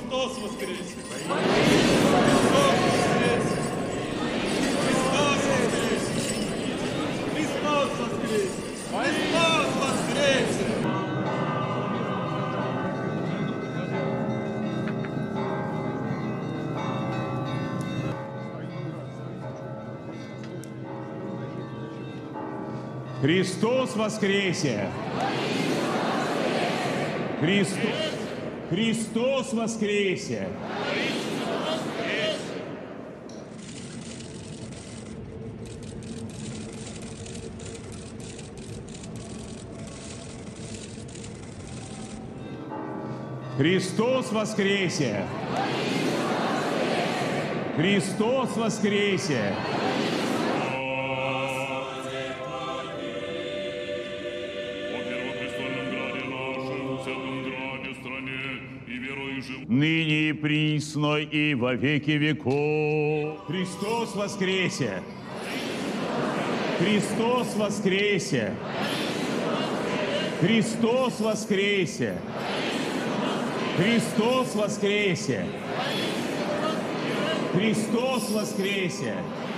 Христос воскресе! Христос воскресе! Христос воскресе! Христос воскресе! Христос воскресе! Христос воскресе! Христос воскресе! Христос воскресе! Христос воскресе! Ныне и присно и во веки веков. Христос воскресе! Христос воскресе! Христос воскресе! Христос воскресе! Христос воскресе!